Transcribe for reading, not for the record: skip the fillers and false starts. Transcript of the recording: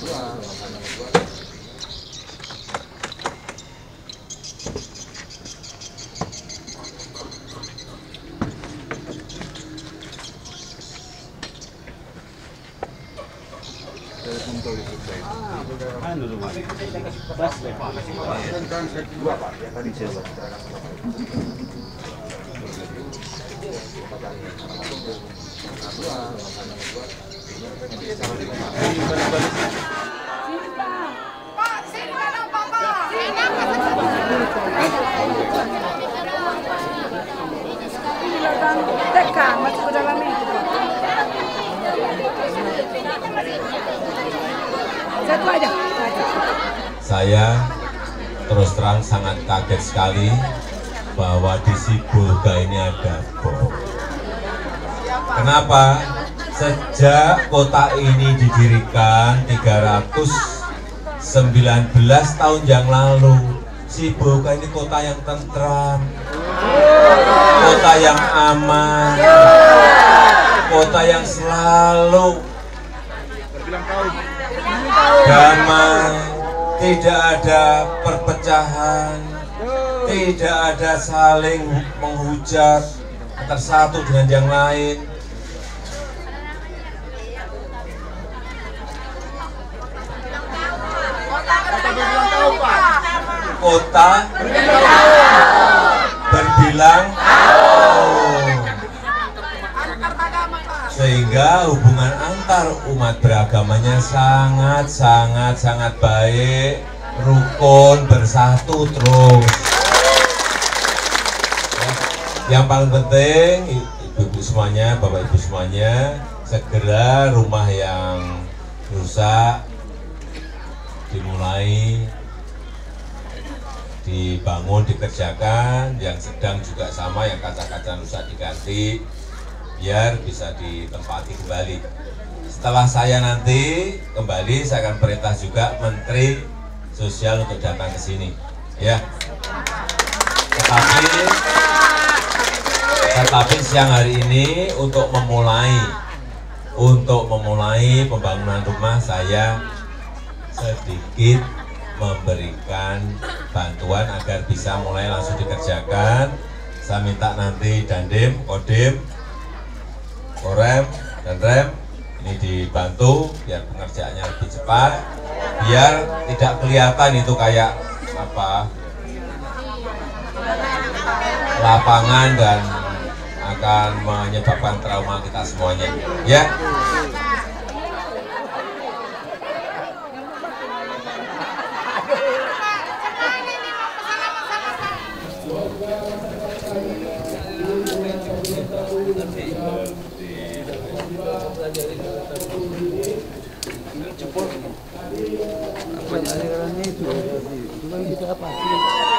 Tekan, masuk ke dalam itu. Satu aja. Saya terus terang sangat kaget sekali bahwa di Sibolga ini ada bom. Kenapa? Sejak kota ini didirikan 319 tahun yang lalu, Sibolga ini kota yang tentram, kota yang aman, kota yang selalu damai, tidak ada perpecahan, tidak ada saling menghujat antara satu dengan yang lain. Kota berbilang sehingga hubungan antar umat beragamanya sangat baik, rukun, bersatu terus. Yang paling penting, ibu-ibu semuanya, bapak ibu semuanya, segera rumah yang rusak dimulai dibangun, dikerjakan, yang sedang juga sama, yang kaca-kaca rusak diganti, biar bisa ditempati kembali. Setelah saya nanti kembali, saya akan perintah juga Menteri Sosial untuk datang ke sini, ya. Tetapi siang hari ini untuk memulai pembangunan rumah, saya sedikit memberikan bantuan agar bisa mulai langsung dikerjakan. Saya minta nanti Dandim, Kodim, Korem, dan Rem ini dibantu biar pengerjaannya lebih cepat, biar tidak kelihatan itu kayak apa lapangan dan akan menyebabkan trauma kita semuanya, ya. Apa itu? Itu kan kita apa?